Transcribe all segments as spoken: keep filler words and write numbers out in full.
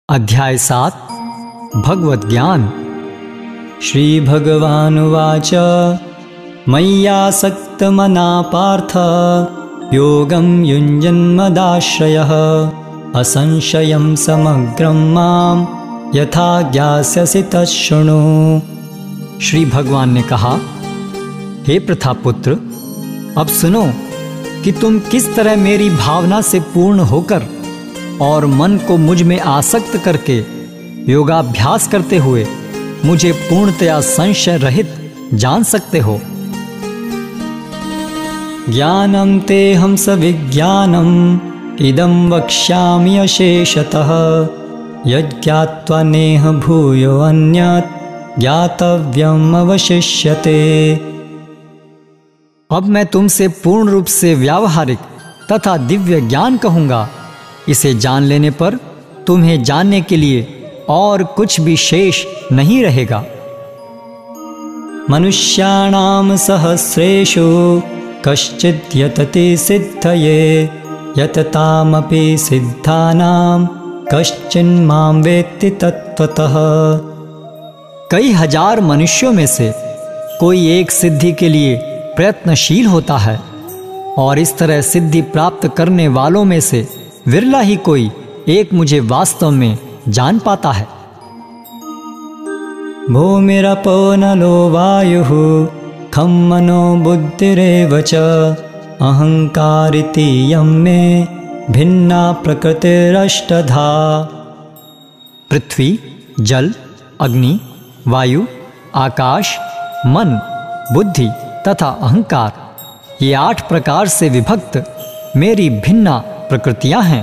अध्याय सात भगवद ज्ञान। श्री भगवानुवाच मय्यासक्तमना पार्थ योगं युञ्जन्मदाश्रयः असंशयं समग्रं मां यथा ज्ञास्यसि तच्छृणु। श्री भगवान ने कहा, हे प्रथापुत्र, अब सुनो कि तुम किस तरह मेरी भावना से पूर्ण होकर और मन को मुझ में आसक्त करके योगाभ्यास करते हुए मुझे पूर्णतया संशय रहित जान सकते हो। ज्ञानं तेऽहं सविज्ञानम् इदं वक्ष्यामि अशेषतः यज्ञात्वा नेह भूयो अन्यत् ज्ञातव्यम् अवशिष्यते। अब मैं तुमसे पूर्ण रूप से व्यावहारिक तथा दिव्य ज्ञान कहूँगा। इसे जान लेने पर तुम्हें जानने के लिए और कुछ भी शेष नहीं रहेगा। मनुष्याणां सहस्रेषु कश्चित् यतते सिद्धये यततामपि सिद्धानां कश्चिन्मां वेत्ति तत्त्वतः। कई हजार मनुष्यों में से कोई एक सिद्धि के लिए प्रयत्नशील होता है और इस तरह सिद्धि प्राप्त करने वालों में से विरला ही कोई एक मुझे वास्तव में जान पाता है। भूमिरपो नलो वायुः खं मनो बुद्धिरेव च अहंकारिति यं मे भिन्ना प्रकृतिरष्टधा। पृथ्वी, जल, अग्नि, वायु, आकाश, मन, बुद्धि तथा अहंकार, ये आठ प्रकार से विभक्त मेरी भिन्ना प्रकृतियां हैं।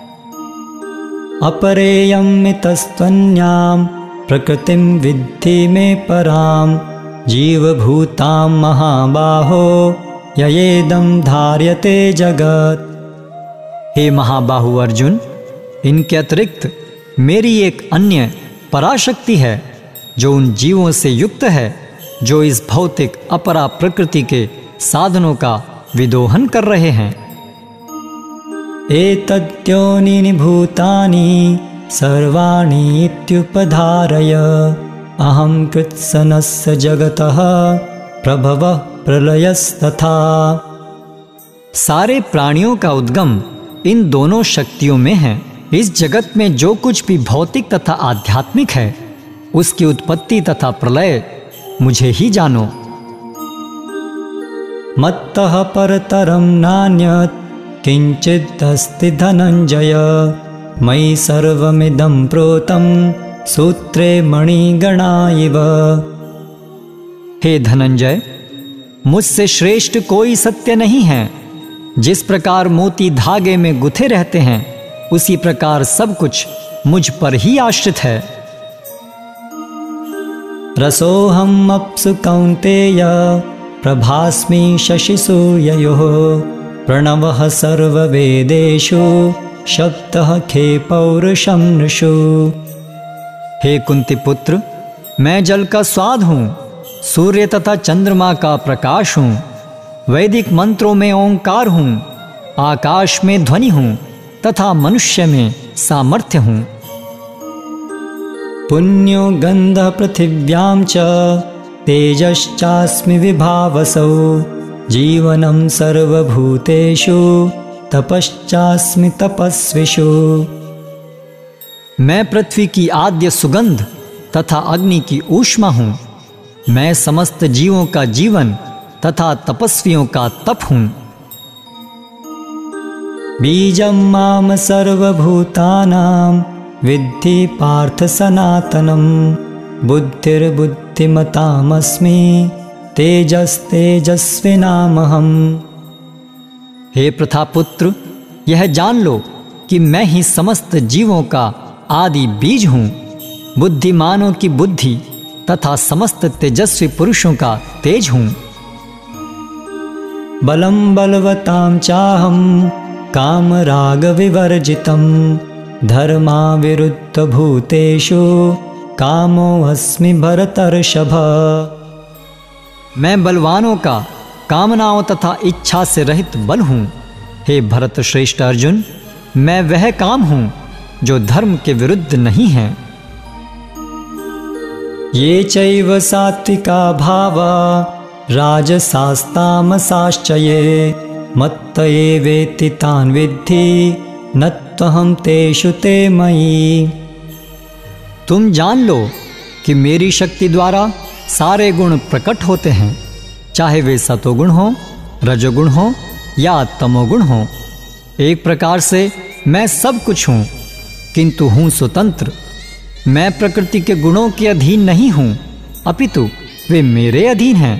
अपरेयं मितस्त्वन्यां प्रकृतिं विद्धि में परां जीवभूतां महाबाहो ययेदं धार्यते जगत्। हे महाबाहु अर्जुन, इनके अतिरिक्त मेरी एक अन्य पराशक्ति है जो उन जीवों से युक्त है जो इस भौतिक अपरा प्रकृति के साधनों का विदोहन कर रहे हैं। एतद्योनीनि भूतानि सर्वाणि इत्युपधारय अहं कृत्स्नस्य जगतः प्रभवः प्रलयस्तथा। सारे प्राणियों का उद्गम इन दोनों शक्तियों में है। इस जगत में जो कुछ भी भौतिक तथा आध्यात्मिक है उसकी उत्पत्ति तथा प्रलय मुझे ही जानो। मत्तः परतरं नान्यत् किंचित् अस्ति धनंजय मयि सर्वमिदं प्रोतं सूत्रे मणिगणा इव। हे धनंजय, मुझसे श्रेष्ठ कोई सत्य नहीं है। जिस प्रकार मोती धागे में गुथे रहते हैं उसी प्रकार सब कुछ मुझ पर ही आश्रित है। रसोऽहम् अप्सु कौन्तेय प्रभास्मि शशिसूर्ययोः प्रणवः सर्ववेदेषु शब्दः खे पौरुषं नृषु। हे कुंती पुत्र, मैं जल का स्वाद हूँ, सूर्य तथा चंद्रमा का प्रकाश हूँ, वैदिक मंत्रों में ओंकार हूँ, आकाश में ध्वनि हूँ तथा मनुष्य में सामर्थ्य हूँ। पुण्यो गंधः पृथिव्यां च तेजश्चास्मि विभावसौ जीवनं सर्वभूतेषु तपश्चास्मि तपस्विषु। मैं पृथ्वी की आद्य सुगंध तथा अग्नि की ऊष्मा हूँ। मैं समस्त जीवों का जीवन तथा तपस्वियों का तप हूँ। बीजं माम सर्वभूतानां विद्धि पार्थ सनातनं बुद्धिर्बुद्धिमतामस्मि तेजस्तेजस्विनामहम्। हे प्रथापुत्र, यह जान लो कि मैं ही समस्त जीवों का आदि बीज हूँ, बुद्धिमानों की बुद्धि तथा समस्त तेजस्वी पुरुषों का तेज हूँ। बलं बलवतां चाहं कामराग विवर्जितं धर्मा विरुद्ध भूतेषु कामो अस्मि भरतर्षभ। मैं बलवानों का कामनाओं तथा इच्छा से रहित बल हूँ। हे भरत श्रेष्ठ अर्जुन, मैं वह काम हूँ जो धर्म के विरुद्ध नहीं हैं। ये चैव सात्विका भावा राजसास्तामसाश्च ये मत्त एवेति तान् विद्धि न त्वहं तेषु ते मयि। तुम जान लो कि मेरी शक्ति द्वारा सारे गुण प्रकट होते हैं, चाहे वे सतोगुण हो, रजोगुण हो या तमोगुण हो। एक प्रकार से मैं सब कुछ हूँ, किंतु हूँ स्वतंत्र। मैं प्रकृति के गुणों के अधीन नहीं हूँ, अपितु वे मेरे अधीन हैं।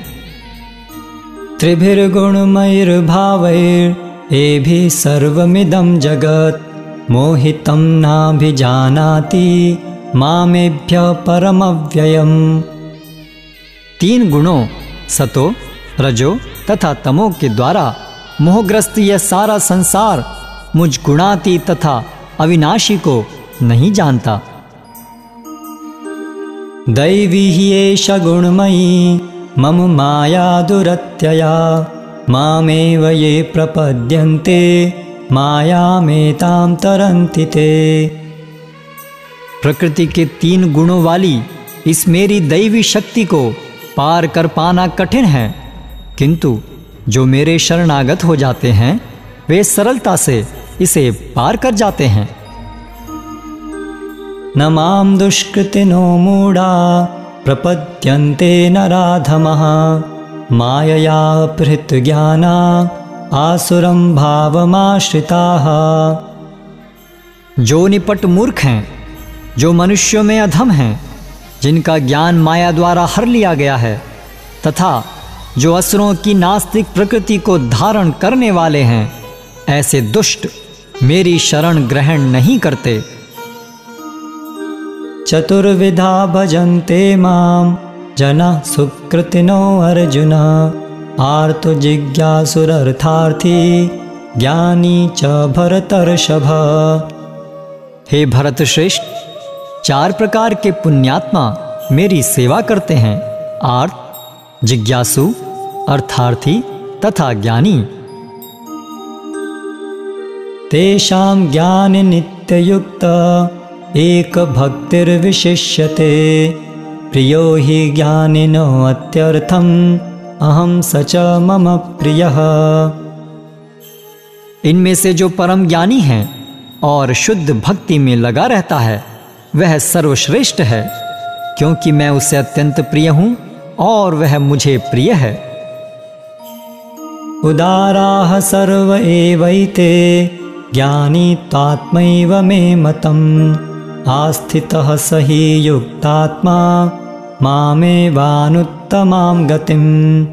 त्रिभिर्गुणमयैर्भावैर् एभिः सर्वमिदं जगत् मोहितं नाभिजानाति मामेभ्यः परमव्ययम्। तीन गुणों सतो, रजो तथा तमो के द्वारा मोहग्रस्त यह सारा संसार मुझ गुणातीत तथा अविनाशी को नहीं जानता। दैवी ही एष गुणमयी मम माया दुरत्यया मामेव ये प्रपद्यन्ते मायामेतां तरन्ति ते। प्रकृति के तीन गुणों वाली इस मेरी दैवी शक्ति को पार कर पाना कठिन है, किंतु जो मेरे शरणागत हो जाते हैं वे सरलता से इसे पार कर जाते हैं। न मां दुष्कृतिनो मूढ़ा प्रपद्यन्ते नराधमः मायया अपहृत ज्ञाना आसुरं भावमाश्रिताः। जो निपट मूर्ख हैं, जो मनुष्यों में अधम हैं, जिनका ज्ञान माया द्वारा हर लिया गया है, तथा जो असुरों की नास्तिक प्रकृति को धारण करने वाले हैं, ऐसे दुष्ट मेरी शरण ग्रहण नहीं करते। चतुर्विधा भजन्ते मां जना सुकृतिनो अर्जुन आर्तो जिज्ञासुरर्थार्थी ज्ञानी च भरतर्षभ। हे भरत श्रेष्ठ, चार प्रकार के पुण्यात्मा मेरी सेवा करते हैं, आर्त, जिज्ञासु, अर्थार्थी तथा ज्ञानी। तेषां ज्ञान नित्ययुक्त एक भक्तिर्विशिष्यते प्रियो हि ज्ञानिनो अत्यर्थम अहम सच मम प्रियः। इनमें से जो परम ज्ञानी है और शुद्ध भक्ति में लगा रहता है वह सर्वश्रेष्ठ है, क्योंकि मैं उससे अत्यंत प्रिय हूँ और वह मुझे प्रिय है। उदाराः सर्व एवैते ज्ञानी तात्मैव मे मतम् आस्थितः स हि युक्तात्मा मामेवानुत्तमां गतिम्।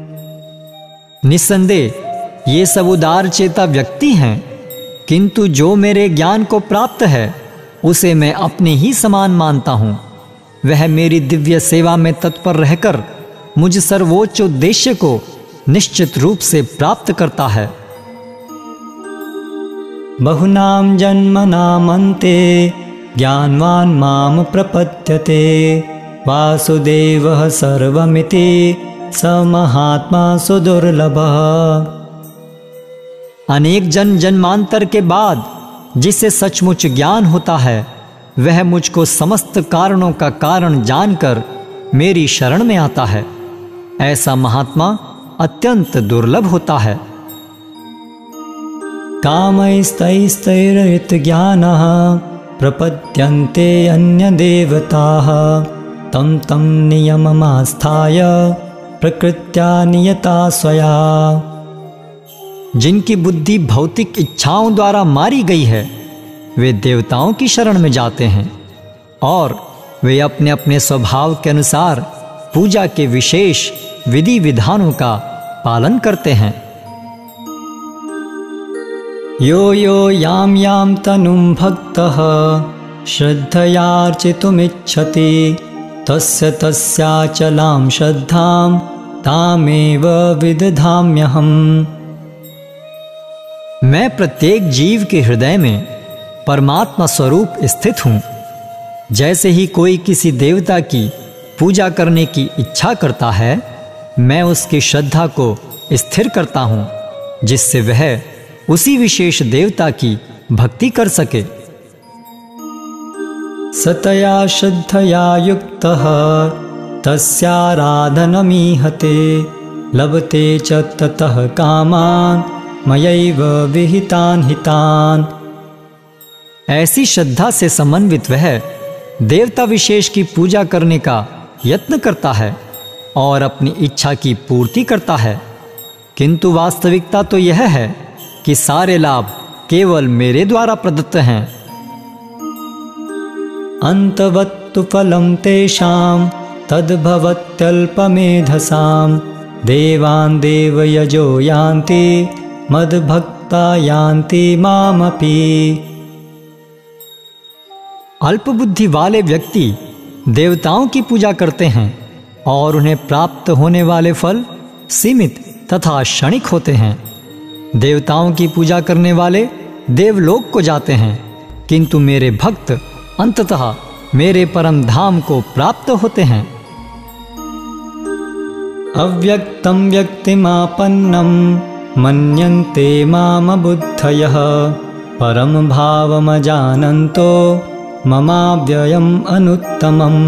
निस्संदेह ये सब उदार चेता व्यक्ति हैं, किंतु जो मेरे ज्ञान को प्राप्त है उसे मैं अपने ही समान मानता हूँ। वह मेरी दिव्य सेवा में तत्पर रहकर मुझ सर्वोच्च उद्देश्य को निश्चित रूप से प्राप्त करता है। बहुनाम जन्मनामन्ते ज्ञानवान् माम प्रपद्यते वासुदेवः सर्वमिति स महात्मा सुदुर्लभः। अनेक जन्म जन्मांतर के बाद जिसे सचमुच ज्ञान होता है वह मुझको समस्त कारणों का कारण जानकर मेरी शरण में आता है। ऐसा महात्मा अत्यंत दुर्लभ होता है। कामैस्तैस्तैरयित ज्ञानः प्रपद्यन्ते अन्य देवताः तं तं नियममास्थाय प्रकृत्या नियता स्वया। जिनकी बुद्धि भौतिक इच्छाओं द्वारा मारी गई है वे देवताओं की शरण में जाते हैं और वे अपने अपने स्वभाव के अनुसार पूजा के विशेष विधि विधानों का पालन करते हैं। यो यो याम याम तनुम भक्तः श्रद्धयार्चितुमिच्छति तस्य तस्याचलां श्रद्धां तामेव विदधाम्यहम्। मैं प्रत्येक जीव के हृदय में परमात्मा स्वरूप स्थित हूँ। जैसे ही कोई किसी देवता की पूजा करने की इच्छा करता है मैं उसकी श्रद्धा को स्थिर करता हूँ, जिससे वह उसी विशेष देवता की भक्ति कर सके। सतया श्रद्धया युक्तः तस्याराधनमीहते लभते च ततः कामान् मयैव विहितान् हितान्। ऐसी श्रद्धा से समन्वित वह देवता विशेष की पूजा करने का यत्न करता है और अपनी इच्छा की पूर्ति करता है, किंतु वास्तविकता तो यह है कि सारे लाभ केवल मेरे द्वारा प्रदत्त हैं। अंतवत्तु फलं तेषां तद्भवत्यल्पमेधसां देवान् देवयजो यान्ति मद्भक्ता यान्ति मामपि। अल्पबुद्धि वाले व्यक्ति देवताओं की पूजा करते हैं और उन्हें प्राप्त होने वाले फल सीमित तथा क्षणिक होते हैं। देवताओं की पूजा करने वाले देवलोक को जाते हैं, किंतु मेरे भक्त अंततः मेरे परम धाम को प्राप्त होते हैं। अव्यक्तं व्यक्तिमापन्नं मन्यन्ते माम बुद्धयः परम भावमजानन्तो ममाव्ययम् अनुत्तमम्।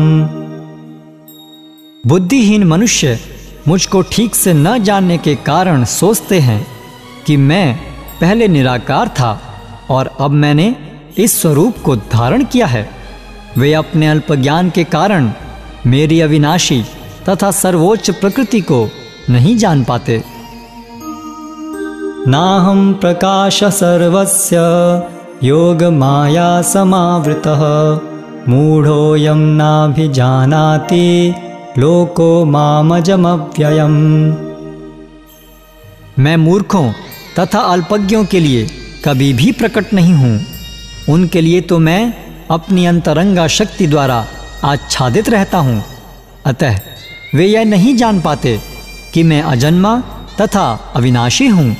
बुद्धिहीन मनुष्य मुझको ठीक से न जानने के कारण सोचते हैं कि मैं पहले निराकार था और अब मैंने इस स्वरूप को धारण किया है। वे अपने अल्प ज्ञान के कारण मेरी अविनाशी तथा सर्वोच्च प्रकृति को नहीं जान पाते। नाहं प्रकाश सर्वस्य योग माया समावृतः मूढ़ोऽयं नाभिजानाति लोको मामजमव्ययम्। मैं मूर्खों तथा अल्पज्ञों के लिए कभी भी प्रकट नहीं हूँ। उनके लिए तो मैं अपनी अंतरंगा शक्ति द्वारा आच्छादित रहता हूँ। अतः वे यह नहीं जान पाते कि मैं अजन्मा तथा अविनाशी हूँ।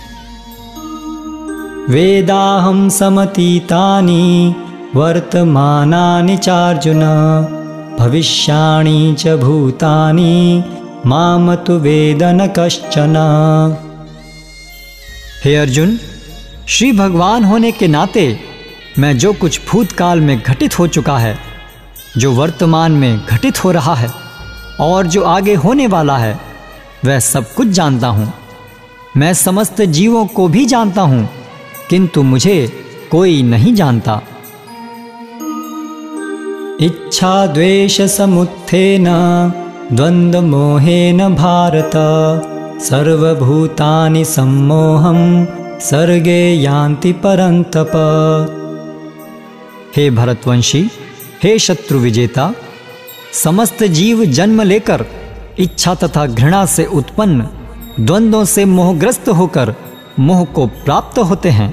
वेदाहं समतीतानि वर्तमानानि चार्जुन भविष्याणि च भूतानि माम तु वेद न कश्चन। हे अर्जुन, श्री भगवान होने के नाते मैं जो कुछ भूतकाल में घटित हो चुका है, जो वर्तमान में घटित हो रहा है और जो आगे होने वाला है, वह सब कुछ जानता हूँ। मैं समस्त जीवों को भी जानता हूँ, किंतु मुझे कोई नहीं जानता। इच्छा द्वेष समुत्थेन द्वंद्व मोहेन भारत सर्वभूतानि सम्मोहं सर्गे यान्ति परन्तप। हे भरतवंशी, हे शत्रु विजेता, समस्त जीव जन्म लेकर इच्छा तथा घृणा से उत्पन्न द्वंद्वों से मोहग्रस्त होकर मोह को प्राप्त होते हैं।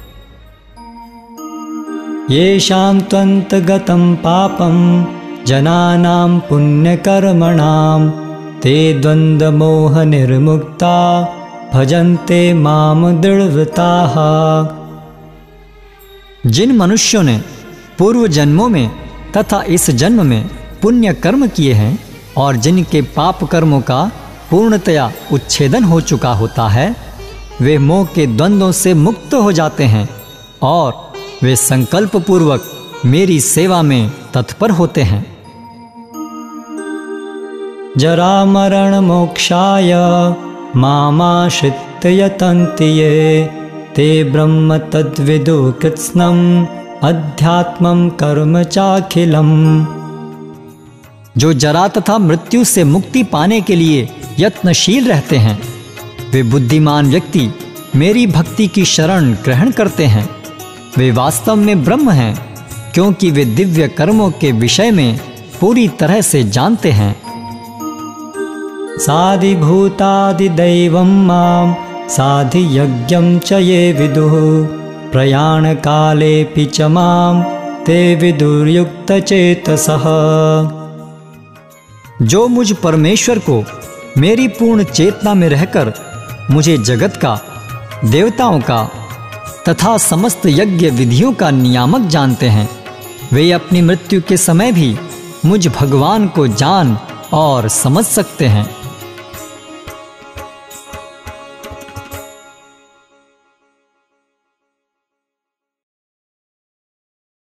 येषां त्वन्तगतं पापं जनानां पुण्यकर्मणां ते द्वन्द्वमोह निर्मुक्ता भजन्ते माम दृढ़व्रताः। जिन मनुष्यों ने पूर्व जन्मों में तथा इस जन्म में पुण्य कर्म किए हैं और जिनके पाप कर्मों का पूर्णतया उच्छेदन हो चुका होता है, वे मोह के द्वंद्वों से मुक्त हो जाते हैं और वे संकल्प पूर्वक मेरी सेवा में तत्पर होते हैं। जरा मरण मोक्षाय मामाश्रित्य यतन्ति ये ते ब्रह्म तद्विदु कृत्स्नम् अध्यात्मं कर्म चाखिलम्। जो जरा तथा मृत्यु से मुक्ति पाने के लिए यत्नशील रहते हैं, वे बुद्धिमान व्यक्ति मेरी भक्ति की शरण ग्रहण करते हैं। वे वास्तव में ब्रह्म हैं, क्योंकि वे दिव्य कर्मों के विषय में पूरी तरह से जानते हैं। साधिभूतादिदैवं मां साधियज्ञं च ये विदुः प्रयाणकालेऽपि च मां ते विदुर्युक्तचेतसः। जो मुझ परमेश्वर को मेरी पूर्ण चेतना में रहकर मुझे जगत का, देवताओं का तथा समस्त यज्ञ विधियों का नियामक जानते हैं, वे अपनी मृत्यु के समय भी मुझ भगवान को जान और समझ सकते हैं।